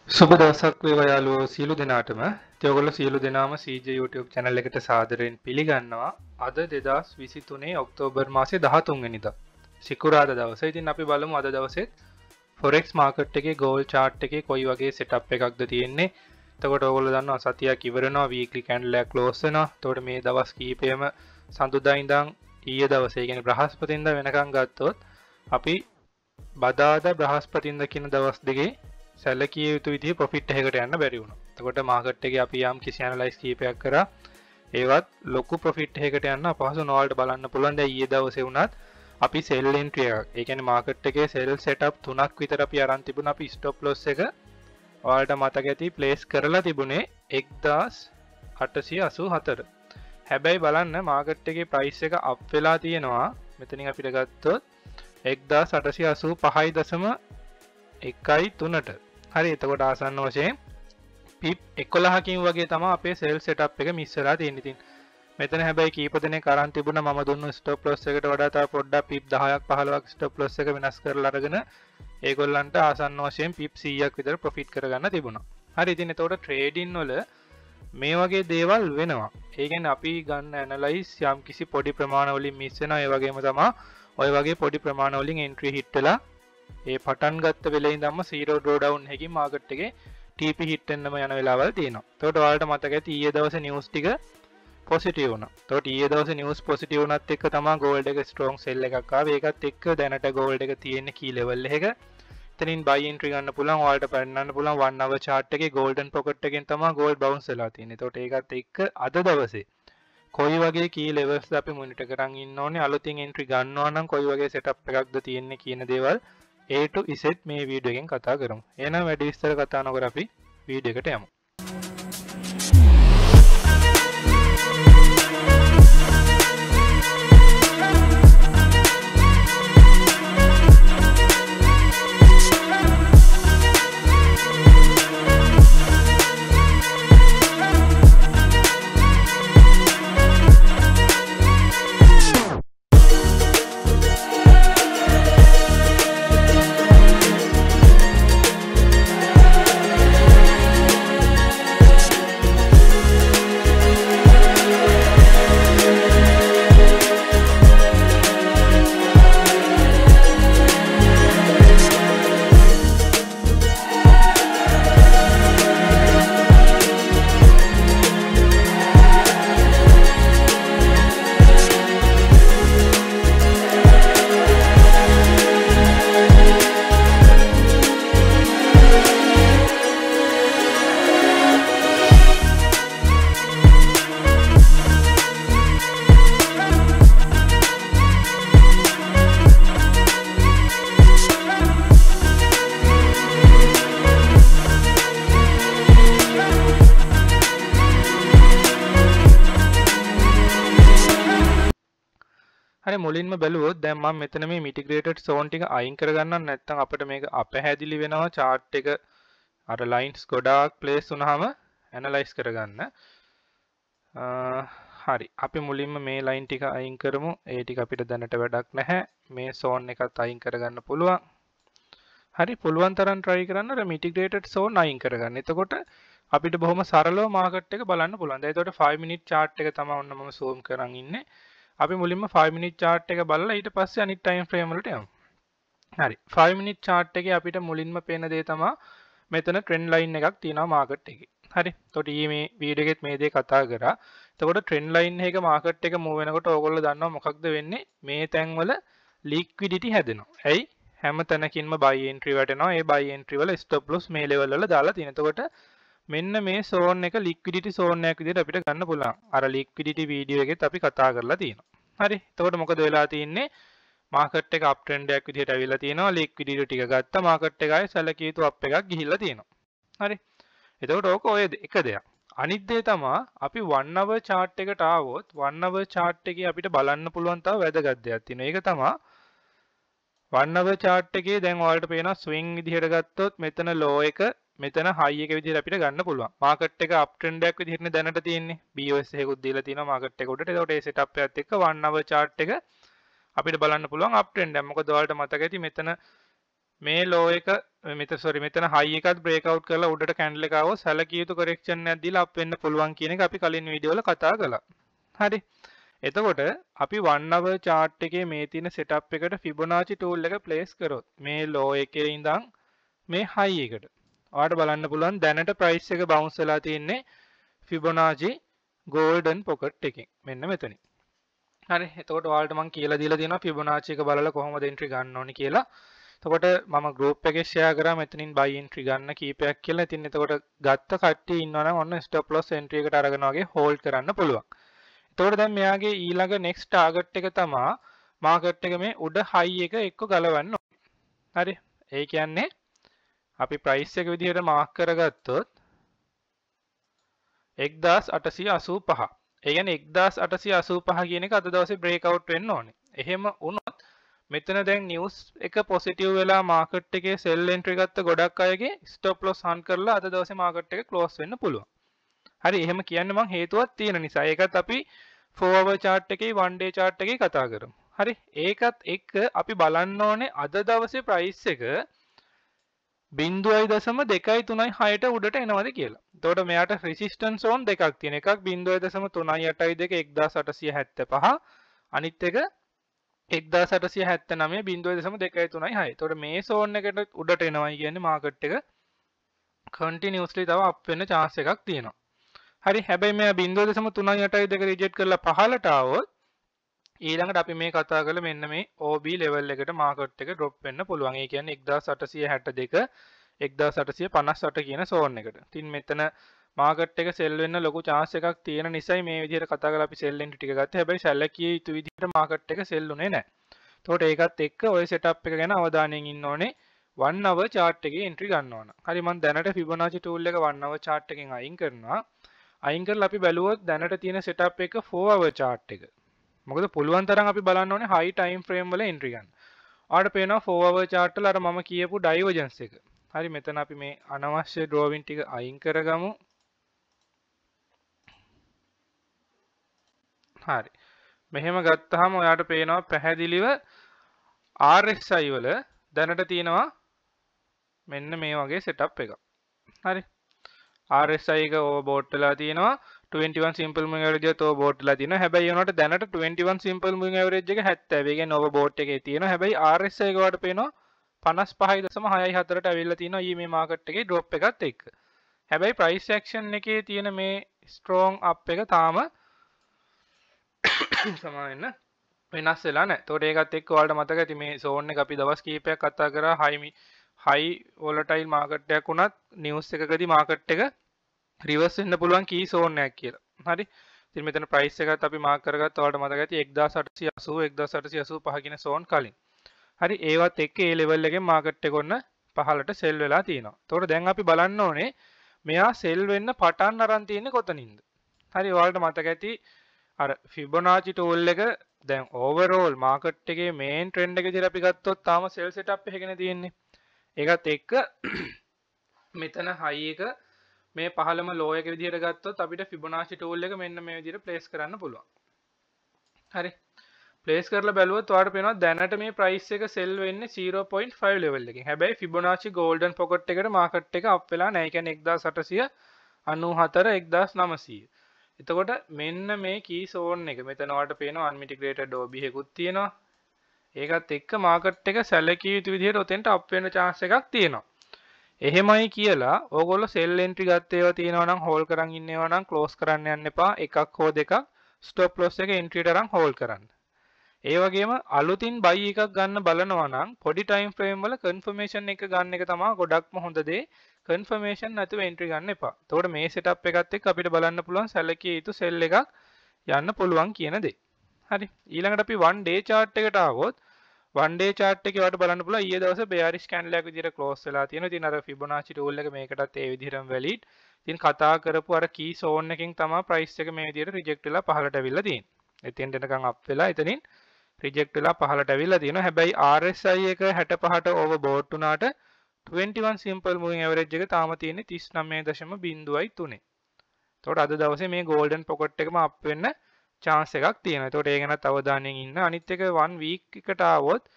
සුබ දවසක් වේවා යාළුවෝ සියලු දෙනාටම. ඔයගොල්ලෝ සියලු දෙනාම CJ YouTube channel එකට සාදරයෙන් පිළිගන්නවා. අද 2023 ඔක්තෝබර් මාසේ 13 වෙනිදා. සිකුරාදා දවසේ. ඉතින් අපි බලමු අද දවසේ Forex market එකේ gold chart එකේ කොයි වගේ setup එකක්ද තියෙන්නේ. එතකොට ඔයගොල්ලෝ දන්නවා සතියක් ඉවර වෙනවා, weekly candle එක close වෙනවා. එතකොට මේ දවස් කීපෙම සඳුදා ඉඳන් ඊයේ දවසේ කියන්නේ බ්‍රහස්පතින්දා වෙනකන් ගත්තොත් අපි බදාදා බ්‍රහස්පතින්දා කියන දවස් දෙකේ සැලකිය යුතු විදිහේ ප්‍රොෆිට් එකකට යන්න බැරි වුණා. එතකොට මාකට් එකේ අපි යම් කිසි ඇනලයිස් කීපයක් කරා. ඒවත් ලොකු ප්‍රොෆිට් එකකට යන්න අපහසු නොවලට බලන්න පුළුවන්. දැන් ඊයේ දවසේ වුණත් අපි සෙල් එන්ට්‍රි එකක්. ඒ කියන්නේ මාකට් එකේ සෙල් සෙටප් 3ක් විතර අපි අරන් තිබුණා. අපි ස්ටොප් ලොස් එක ඔයාලට මතක ඇති ප්ලේස් කරලා තිබුණේ 1884. හැබැයි බලන්න මාකට් එකේ ප්‍රයිස් එක අප් වෙලා තියෙනවා. මෙතනින් අපිට ගත්තොත් 1885.1.3ට. හරි, එතකොට ආසන්න වශයෙන් පිප් 11කින් වගේ තමයි අපේ සෙල් සෙටප් එක මිස් වෙලා තියෙන්නේ. ඉතින් මෙතන හැබැයි කීප දෙනෙක් අරන් තිබුණා මම දුන්නු ස්ටොප් ලොස් එකට වඩා තව පොඩ්ඩක් පිප් 10ක් 15ක් ස්ටොප් ලොස් එක වෙනස් කරලා අරගෙන ඒගොල්ලන්ට ආසන්න වශයෙන් පිප් 100ක් විතර ප්‍රොෆිට් කරගන්න තිබුණා. හරි, ඉතින් එතකොට ට්‍රේඩින් වල මේ වගේ දේවල් වෙනවා. ඒ කියන්නේ අපි ගන්න ඇනලයිස් යම් කිසි පොඩි ප්‍රමාණ වලින් මිස් වෙනවා. ඒ වගේම තමයි ඔය වගේ පොඩි ප්‍රමාණ වලින් එන්ට්‍රි හිට් වෙලා ඒ පටන් ගත්ත වෙලේ ඉඳන්ම 0 ඩ්‍රෝ ඩවුන් එකකින් මාකට් එකේ TP හිට් වෙන්නම යන වෙලාවල් තියෙනවා. එතකොට ඔයාලට මතක ඇති ඊයේ දවසේ නිවුස් ටික පොසිටිව් වුණා. එතකොට ඊයේ දවසේ නිවුස් පොසිටිව් වුණත් එක්ක තමයි ගෝල්ඩ් එක ස්ට්‍රෝං සෙල් එකක් ආවේ. ඒකත් එක්ක දැනට ගෝල්ඩ් එක තියෙන්නේ කී ලෙවල් එකක. එතනින් බයි එන්ට්‍රි ගන්න පුළුවන්. ඔයාලට පෙන්නන්න පුළුවන් 1 hour chart එකේ golden pocket එකෙන් තමයි ගෝල්ඩ් බවුන්ස් වෙලා තියෙන්නේ. එතකොට ඒකත් එක්ක අද දවසේ කොයි වගේ කී ලෙවල්ස්ද අපි මොනිටර් කරන් ඉන්න ඕනේ, අලුතින් එන්ට්‍රි ගන්නවා නම් කොයි වගේ සෙටප් එකක්ද තියෙන්නේ කියන දේවල් A to Z මේ වීඩියෝ එකෙන් කතා කරමු. එහෙනම් වැඩි විස්තර කතා නොකර අපි වීඩියෝ එකට යමු. මුලින්ම බැලුවොත් දැන් මම මෙතන මේ මිටිග්‍රේටඩ් zone ටික අයින් කරගන්න නැත්නම් අපිට මේක අපහැදිලි වෙනවා chart එක අර lines ගොඩාක් place වුණාම analyze කරගන්න. හරි, අපි මුලින්ම මේ line ටික අයින් කරමු. ඒ ටික අපිට දැනට වැඩක් නැහැ. මේ zone එකත් අයින් කරගන්න පුළුවන්. හරි, පුළුවන් තරම් try කරන්න අර මිටිග්‍රේටඩ් zone අයින් කරගන්න. එතකොට අපිට බොහොම සරලව market එක බලන්න පුළුවන්. දැන් එතකොට 5 minute chart එක තමයි ඔන්න මම zoom කරන් ඉන්නේ. අපි මුලින්ම 5 minute chart එක බලලා ඊට පස්සේ අනිත් time frame වලට යමු. හරි, 5 minute chart එකේ අපිට මුලින්ම පේන දේ තමයි මෙතන trend line එකක් තියෙනවා market එකේ. හරි, එතකොට ඊයේ මේ වීඩියෝ එකෙත් මේ දේ කතා කරා. එතකොට trend line එක market එක move වෙනකොට ඕගොල්ලෝ දන්නවා මොකක්ද වෙන්නේ? මේ තැන් වල liquidity හැදෙනවා. ඇයි? හැම තැනකින්ම buy entry වැටෙනවා. ඒ buy entry වල stop loss මේ level වල දාලා තියෙනවා. එතකොට මෙන්න මේ zone එක liquidity zone එකක් විදිහට අපිට ගන්න පුළුවන්. අර liquidity වීඩියෝ එකෙත් අපි කතා කරලා තියෙනවා. හරි, එතකොට මොකද වෙලා තියෙන්නේ? මාකට් එක අප් ට්‍රෙන්ඩ් එකක් විදිහට ඇවිල්ලා තියෙනවා. ලික්විඩිටි ටික ගත්තා. මාකට් එක ආයේ සැලකිය යුතු අප් එකක් ගිහිල්ලා තියෙනවා. හරි, එතකොට ඕක ඔය එක දෙයක්. අනිත් දේ තමයි අපි 1 hour chart එකට ආවොත් 1 hour chart එකේ අපිට බලන්න පුළුවන් තව වැදගත් දෙයක් තියෙනවා. ඒක තමයි 1 hour chart එකේ දැන් ඔයාලට පේනවා ස්විං විදිහට ගත්තොත් මෙතන low එක මෙතන high එක විදිහට අපිට ගන්න පුළුවන්. මාකට් එක අප් ට්‍රෙන්ඩ් එකක් විදිහට දැනට තියෙන්නේ. BOS එකකුත් දීලා තියෙනවා මාකට් එක උඩට. ඒකට ඒ setup එකත් එක්ක 1 hour chart එක අපිට බලන්න පුළුවන් අප් ට්‍රෙන්ඩ් එක. මොකද ඔයාලට මතක ඇති මෙතන මේ low එක මෙතන high එකත් break out කරලා උඩට candle එක ආවොත් සැලකිය යුතු correction එකක් දීලා up වෙන්න පුළුවන් කියන එක අපි කලින් වීඩියෝ වල කතා කළා. හරි. එතකොට අපි 1 hour chart එකේ මේ තියෙන setup එකට Fibonacci tool එක place කරොත් මේ low එකේ ඉඳන් මේ high එකට ඔයාලට බලන්න පුළුවන් දැනට price එක bounce වෙලා තියෙන්නේ Fibonacci golden pocket එකෙන්. මෙන්න මෙතනින්. හරි. එතකොට ඔයාලට මම කියලා දීලා තියෙනවා Fibonacci එක බලලා කොහොමද entry ගන්න ඕනේ කියලා. එතකොට මම group එකේ share කරා මෙතනින් buy entry ගන්න කීපයක් කියලා. ඉතින් එතකොට ගත්ත කට්ටිය ඉන්නවා නම් ඔන්න stop loss entry එකට අරගෙන වගේ hold කරන්න පුළුවන්. එතකොට දැන් මෙයාගේ ඊළඟ next target එක තමයි market එක මේ උඩ high එක එක්ක ගලවන්න ඕනේ. හරි. ඒ කියන්නේ අපි price එක විදිහට mark කරගත්තොත් 1885. ඒ කියන්නේ 1885 කියන එක අද දවසේ break out වෙන්න ඕනේ. එහෙම වුණොත් මෙතන දැන් news එක positive වෙලා market එකේ sell entry ගත්ත ගොඩක් අයගේ stop loss hunt කරලා අද දවසේ market එක close වෙන්න පුළුවන්. හරි. එහෙම කියන්න මං හේතුවක් තියෙන නිසා. ඒකත් අපි 4 hour chart එකේ 1 day chart එකේ කතා කරමු. හරි. ඒකත් එක්ක අපි බලන්න ඕනේ අද දවසේ price එක 0.236ට උඩට එනවද කියලා. එතකොට මෙයාට resistance zone දෙකක් තියෙන. එකක් 0.382 1875. අනිත් එක 1879 0.236. එතකොට මේ zone එකට උඩට එනවයි කියන්නේ market එක continuously තව up වෙන්න chance එකක් තියෙනවා. හරි. හැබැයි මෙයා 0.382 රිජෙක්ට් කරලා පහළට ආවොත් ඊළඟට අපි මේ කතා කරලා මෙන්න මේ OB level එකට market එක drop වෙන්න පුළුවන්. ඒ කියන්නේ 1862 1858 කියන zone එකට. ඉතින් මෙතන market එක sell වෙන්න ලොකු chance එකක් තියෙන නිසායි මේ විදිහට කතා කරලා අපි sell entry ටික ගත්තේ. හැබැයි සැලකිය යුතු විදිහට market එක sell උනේ නැහැ. එතකොට ඒකත් එක්ක ওই setup එක ගැන අවධානයෙන් ඉන්න ඕනේ. 1 hour chart එකේ entry ගන්න ඕන. හරි. මම දැනට Fibonacci tool එක 1 hour chart එකෙන් අයින් කරනවා. අයින් කරලා අපි බැලුවොත් දැනට තියෙන setup එක 4 hour chart එක. මොකද පුළුවන් තරම් අපි බලන්න ඕනේ high time frame වල entry ගන්න. ඔයාලට පේනවා 4 hour chart වල අර මම කියපු divergence එක. හරි. මෙතන අපි මේ අනවශ්‍ය drawing ටික අයින් කරගමු. හරි. මෙහෙම ගත්තාම ඔයාලට පේනවා පැහැදිලිව RSI වල දැනට තියෙනවා මෙන්න මේ වගේ setup එකක්. හරි. RSI එක overbought වෙලා තියෙනවා. 21 simple moving average එකත් overbought වෙලා තියෙනවා. හැබැයි ඒනොට දැනට 21 simple moving average එක 70. ඒ කියන්නේ overbought එකේ තියෙනවා. හැබැයි RSI එක වලට පේනවා 55.64ට අවිල්ලා තියෙනවා ඊ මේ market එකේ drop එකත් එක්ක. හැබැයි price action එකේ තියෙන මේ strong up එක තාම සමාවෙන්න වෙනස් වෙලා නැහැ. ඒතකොට ඒකත් එක්ක ඔයාලට මතක ඇති මේ zone එක අපි දවස් කිහිපයක් කතා කරා high volatile market එකක් වුණත් news එකකදී market එක reverse වෙන්න පුළුවන් key zone එකක් කියලා. හරි. ඉතින් මෙතන price එකත් අපි mark කරගත්තා. ඔයාලට මතක ඇති 1880 1885 කියන zone කලින්. හරි. ඒවත් එක්ක ඒ level එකෙන් market එක ඔන්න පහළට sell වෙලා තියෙනවා. එතකොට දැන් අපි බලන්න ඕනේ මෙයා sell වෙන්න පටන් අරන් තියෙන්නේ කොතනින්ද? හරි. ඔයාලට මතක ඇති අර Fibonacci tool එක දැන් overall market එකේ main trend එක විදිහට අපි ගත්තොත් තාම sell setup එකගෙන තියෙන්නේ. ඒකත් එක්ක මෙතන high එක මේ පහළම low එක විදිහට ගත්තොත් අපිට Fibonacci tool එක මෙන්න මේ විදිහට place කරන්න පුළුවන්. හරි. place කරලා බැලුවොත් ඔයාලට පේනවා දැනට මේ price එක sell වෙන්නේ 0.5 level එකකින්. හැබැයි Fibonacci golden pocket එකට market එක up වෙලා නැහැ. ඒ කියන්නේ 1894 1900. එතකොට මෙන්න මේ key zone එක මෙතන ඔයාලට පේනවා unmitigated OB එකකුත් තියෙනවා. ඒකත් එක්ක market එක සැලකිය යුතු විදිහට ඔතෙන්ට up වෙන්න chance එකක් තියෙනවා. එහෙමයි කියලා ඕගොල්ලෝ sell entry ගත්ත ඒවා තියෙනවා නම් hold කරන් ඉන්න ඒවා නම් close කරන්න යන්න එපා. එකක් හෝ දෙකක් stop loss එක entry ට අරන් hold කරන්න. ඒ වගේම අලුතින් buy එකක් ගන්න බලනවා නම් පොඩි time frame වල confirmation එක ගන්න එක තමයි ගොඩක්ම හොඳ දේ. confirmation නැතුව entry ගන්න එපා. එතකොට මේ setup එකත් එක්ක අපිට බලන්න පුළුවන් සැලකිය යුතු sell එකක් යන්න පුළුවන් කියන දේ. හරි. ඊළඟට අපි 1 day chart එකට ආවොත් 1 day chart එකේ ඔයාලට බලන්න පුළුවන් ඊයේ දවසේ bearish candle එකක් විදිහට close වෙලා තියෙනවා. ඉතින් අර Fibonacci tool එක මේකටත් ඒ විදිහටම valid. ඉතින් කතා කරපු අර key zone එකකින් තමයි price එක මේ විදිහට reject වෙලා පහළට අවිල්ලා තියෙන්නේ. එතෙන් දෙනකන් up වෙලා එතනින් reject වෙලා පහළට අවිල්ලා තියෙනවා. හැබැයි RSI එක 65ට overbought වුණාට 21 simple moving average එක තාම තියෙන්නේ 39.03. එතකොට අද දවසේ මේ golden pocket එකම up වෙන්න chance එකක් තියෙනවා. එතකොට ඒ ගැනත් අවධානයෙන් ඉන්න. අනිත් එක 1 week එකට ආවොත්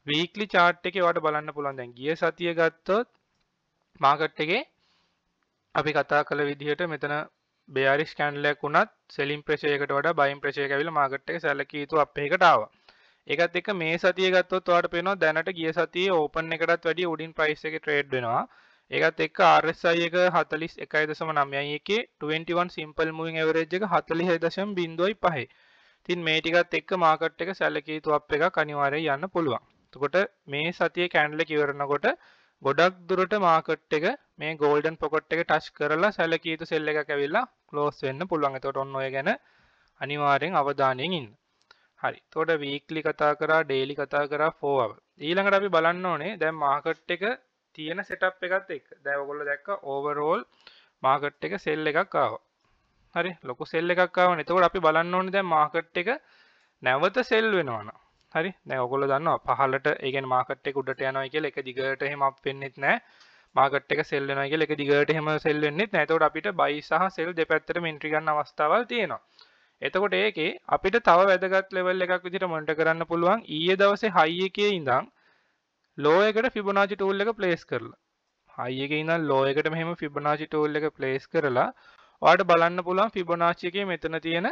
weekly chart එකේ ඔයාලට බලන්න පුළුවන් දැන් ගිය සතිය ගත්තොත් market එකේ අපි කතා කළ විදිහට මෙතන bearish candle එකක් වුණත් selling pressure එකට වඩා buying pressure එක ඇවිල්ලා market එක සැලකිය යුතු up එකකට ආවා. ඒකත් එක්ක මේ සතිය ගත්තොත් ඔයාලට පේනවා දැනට ගිය සතියේ open එකටත් වැඩිය උඩින් price එකේ trade වෙනවා. ඒකත් එක්ක RSI එක 41.91 එකේ 21 simple moving average එක 40.05. ඉතින් මේ ටිකත් එක්ක market එක සැලකිය යුතු up එකක් අනිවාර්යයෙන් යන්න පුළුවන්. එතකොට මේ සතියේ candle එක ඉවරනකොට ගොඩක් දුරට market එක මේ golden pocket එක touch කරලා සැලකිය යුතු sell එකක් ඇවිල්ලා close වෙන්න පුළුවන්. එතකොට ඔන්න ඔය ගැන අනිවාර්යෙන් අවධානයෙන් ඉන්න. හරි. එතකොට weekly කතා කරා, daily කතා කරා, 4 hour. ඊළඟට අපි බලන්න ඕනේ දැන් market එක තියෙන setup එකත් එක්ක. දැන් ඔයගොල්ලෝ දැක්ක overall market එක sell එකක් ආවා. හරි. ලොකු sell එකක් ආවනේ. එතකොට අපි බලන්න ඕනේ දැන් market එක නැවත sell වෙනවා නම්. හරි. දැන් ඔයගොල්ලෝ දන්නවා පහළට ඒ කියන්නේ market එක උඩට යනවා කියලා එක දිගට එහෙම up වෙන්නෙත් නැහැ. market එක sell වෙනවා කියලා එක දිගට එහෙම sell වෙන්නෙත් නැහැ. එතකොට අපිට buy සහ sell දෙපැත්තටම entry ගන්න අවස්ථාවල් තියෙනවා. එතකොට ඒකේ අපිට තව වැදගත් level එකක් විදිහට monitor කරන්න පුළුවන් ඊයේ දවසේ high එකේ ඉඳන් low එකට Fibonacci tool එක place කරලා. high එකේ ඉඳන් low එකට මෙහෙම Fibonacci tool එක place කරලා ඔයාලට බලන්න පුළුවන් Fibonacci එකේ මෙතන තියෙන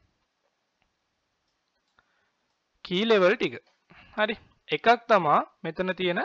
key level ටික. හරි. එකක් තමයි මෙතන තියෙන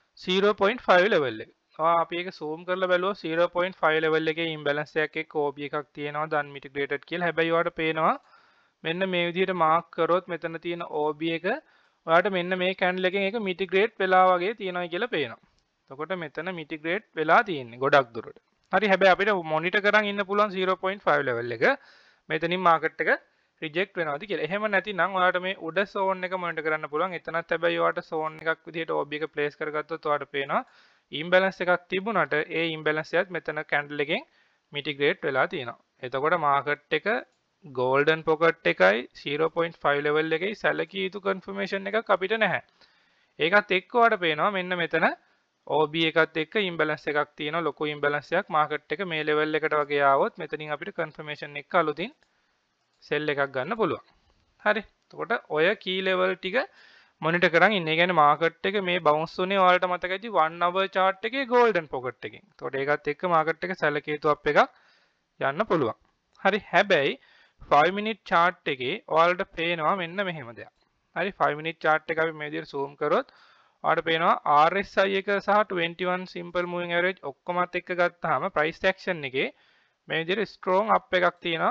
0.5 level එක. අපි ඒක zoom කරලා බැලුවොත් 0.5 level එකේ imbalance එකක් එක්ක OB එකක් තියෙනවා unmitigated කියලා. හැබැයි ඔයාලට පේනවා මෙන්න මේ විදිහට mark කරොත් මෙතන තියෙන OB එක ඔයාලට මෙන්න මේ candle එකෙන් ඒක mitigate වෙලා වගේ තියෙනවා කියලා පේනවා. එතකොට මෙතන mitigate වෙලා තියෙන්නේ ගොඩක් දුරට. හරි. හැබැයි අපිට monitor කරන් ඉන්න පුළුවන් 0.5 level එක. මෙතනින් market එක reject වෙනවාද කියලා. එහෙම නැතිනම් ඔයාලට මේ උඩ zone එක monitor කරන්න පුළුවන්. එතනත් හැබැයි ඔයාලට zone එකක් විදිහට OB එක place කරගත්තොත් ඔයාලට පේනවා imbalance එකක් තිබුණාට ඒ imbalance එකත් මෙතන candle එකෙන් mitigate වෙලා තියෙනවා. එතකොට market එක golden pocket එකයි 0.5 level එකයි සැලකිය යුතු confirmation එකක් අපිට නැහැ. ඒකත් එක්ක ඔයාලට පේනවා මෙන්න මෙතන OB එකත් එක්ක imbalance එකක් තියෙනවා. ලොකු imbalance එකක් market එක මේ level එකට වගේ ආවොත් මෙතනින් අපිට confirmation එක අලුතින් sell එකක් ගන්න පුළුවන්. හරි. එතකොට ඔය key level ටික monitor කරන් ඉන්න. ඒ කියන්නේ market එක මේ bounce උනේ ඔයාලට මතක ඇති 1 hour chart එකේ golden pocket එකෙන්. එතකොට ඒකත් එක්ක market එක සැලකිය යුතු up එකක් යන්න පුළුවන්. හරි. හැබැයි 5 minute chart එකේ ඔයාලට පේනවා මෙන්න මෙහෙම දෙයක්. හරි. 5 minute chart එක අපි මේ විදිහට zoom කරොත් ඔයාලට පේනවා RSI එක සහ 21 simple moving average ඔක්කොමත් එක්ක ගත්තාම price action එකේ මේ විදිහට strong up එකක් තියෙනවා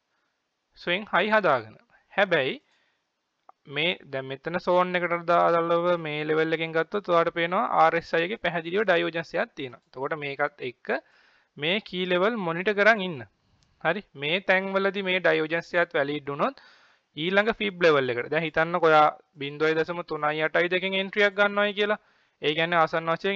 swing high හදාගෙන. හැබැයි මේ දැන් මෙතන zone එකට දාලව මේ level එකෙන් ගත්තොත් ඔයාලට පේනවා RSI එකේ පැහැදිලිව divergence එකක් තියෙනවා. එතකොට මේකත් එක්ක මේ key level monitor කරන් ඉන්න. හරි. මේ තැන්වලදී මේ divergence එකත් valid වුණොත් ඊළඟ fib level එකට දැන් හිතන්නකෝ ඔයා 0.382 එකෙන් entry එකක් ගන්නවයි කියලා. ඒ කියන්නේ ආසන්න වශයෙන්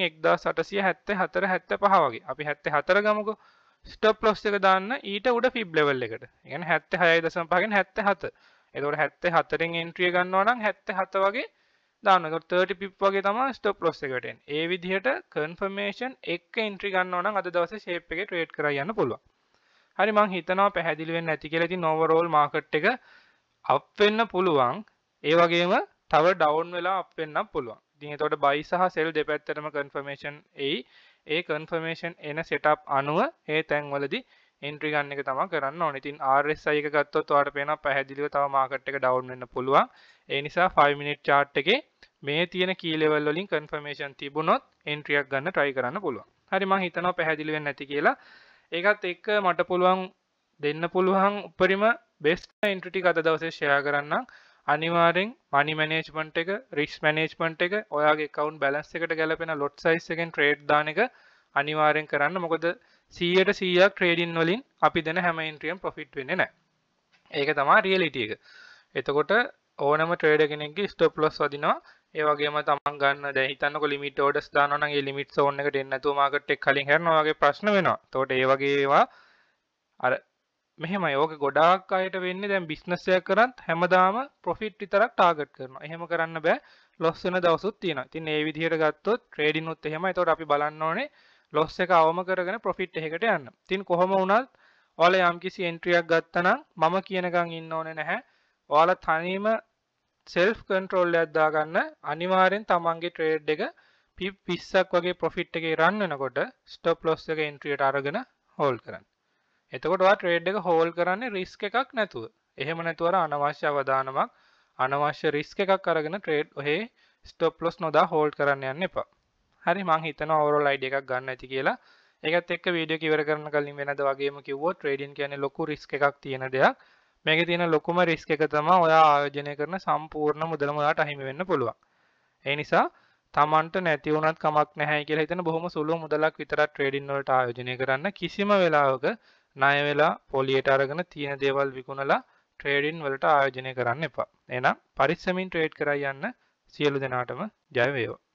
1874 75 වගේ. අපි 74 ගමුකෝ. stop loss එක දාන්න ඊට උඩ fib level එකට. ඒ කියන්නේ 76.5 ගෙන් 77. එතකොට 74න් entry එක ගන්නවා නම් 77 වගේ දාන්න. එතකොට 30 pip වගේ තමයි stop loss එකට එන්නේ. ඒ විදිහට confirmation එක entry ගන්නවා නම් අද දවසේ shape එකේ trade කරලා යන්න පුළුවන්. හරි. මම හිතනවා පැහැදිලි වෙන්නේ නැති කියලා. ඉතින් overall market එක up වෙන්න පුළුවන්. ඒ වගේම තව down වෙලා up වෙන්නත් පුළුවන්. ඉතින් එතකොට buy සහ sell දෙපැත්තටම confirmation එයි. ඒ confirmation එන setup අනුව ඒ තැන්වලදී entry ගන්න එක තමයි කරන්න ඕනේ. ඉතින් RSI එක ගත්තොත් ඔයාලට පේනවා පැහැදිලිව තව market එක down වෙන්න පුළුවන්. ඒ නිසා 5 minute chart එකේ මේ තියෙන key level වලින් confirmation තිබුණොත් entry එකක් ගන්න try කරන්න පුළුවන්. හරි. මම හිතනවා පැහැදිලි වෙන්නේ නැති කියලා. ඒකත් එක්ක මට පුළුවන් දෙන්න පුළුවන් උපරිම best entry ටික අද දවසේ share කරන්නම්. අනිවාර්යෙන් money management එක, risk management එක, ඔයාගේ account balance එකට ගැලපෙන lot size එකෙන් trade දාන එක අනිවාර්යෙන් කරන්න. මොකද 100% trading වලින් අපි දෙන හැම entry එකම profit වෙන්නේ නැහැ. ඒක තමයි reality එක. එතකොට ඕනම trader කෙනෙක්ගේ stop loss වදිනවා. ඒ වගේම තමන් ගන්න දැන් හිතන්නකො limit orders දානවා නම් ඒ limit zone එකට එන්නේ නැතුව market එක කලින් හැරෙනවා වගේ ප්‍රශ්න වෙනවා. එතකොට ඒ වගේ ඒවා අර මෙහෙමයි. ඕක ගොඩාක් අයට වෙන්නේ දැන් business එකක් කරත් හැමදාම profit විතරක් target කරනවා. එහෙම කරන්න බෑ. loss වෙන දවසුත් තියෙනවා. ඉතින් මේ විදිහට ගත්තොත් trading උත් එහෙමයි. එතකොට අපි බලන්න ඕනේ loss එක අවම කරගෙන profit එකකට යන්න. ඉතින් කොහොම වුණත් ඔයාලා යම්කිසි entry එකක් ගත්තා නම් මම කියනකම් ඉන්න ඕනේ නැහැ. ඔයාලා තනියම self control එකක් දාගන්න අනිවාර්යෙන් තමන්ගේ trade එක pip 20ක් වගේ profit එකේ run වෙනකොට stop loss එක entry එකට අරගෙන hold කරන්න. එතකොට ඔයා trade එක hold කරන්නේ risk එකක් නැතුව. එහෙම නැතුව අර අනවශ්‍ය අවදානමක් අනවශ්‍ය risk එකක් අරගෙන trade ඔහේ stop loss නොදා hold කරන්න යන්න එපා. හරි මං හිතනවා overall idea එකක් ගන්න ඇති කියලා. ඒකත් එක්ක වීඩියෝ එක ඉවර කරන කලින් වෙනද වගේම කිව්වොත් trading කියන්නේ ලොකු risk එකක් තියෙන දෙයක්. මේකේ තියෙන ලොකුම risk එක තමයි ඔයා ආයෝජනය කරන සම්පූර්ණ මුදලම ඔයාට අහිමි වෙන්න පුළුවන්. ඒ නිසා තමන්ට නැති වුණත් කමක් නැහැ කියලා හිතන බොහොම සුළු මුදලක් විතරක් trading වලට ආයෝජනය කරන්න. කිසිම වෙලාවක ණය වෙලා පොලියට අරගෙන තියෙන දේවල් විකුණලා trading වලට ආයෝජනය කරන්න එපා. එහෙනම් පරිස්සමින් trade කරලා යන්න සියලු දෙනාටම ජය වේවා.